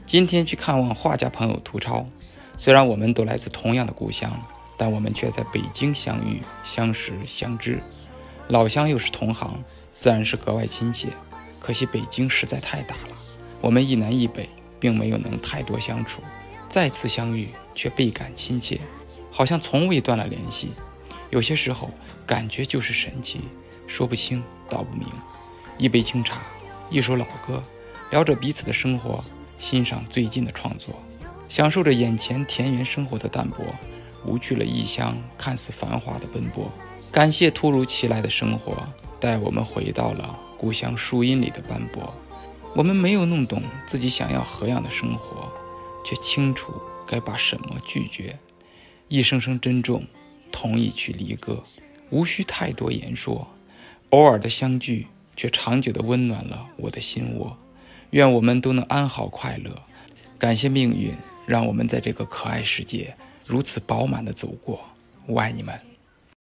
今天去看望画家朋友涂超，虽然我们都来自同样的故乡，但我们却在北京相遇、相识、相知。老乡又是同行，自然是格外亲切。可惜北京实在太大了，我们一南一北，并没有能太多相处。再次相遇，却倍感亲切，好像从未断了联系。有些时候，感觉就是神奇，说不清道不明。一杯清茶，一首老歌，聊着彼此的生活，欣赏最近的创作，享受着眼前田园生活的淡泊，无惧了异乡看似繁华的奔波。感谢突如其来的生活，带我们回到了故乡树荫里的斑驳。我们没有弄懂自己想要何样的生活，却清楚该把什么拒绝。一声声珍重，同意去离歌，无需太多言说。偶尔的相聚，却长久地温暖了我的心窝。愿我们都能安好快乐。感谢命运，让我们在这个可爱世界如此饱满地走过。我爱你们。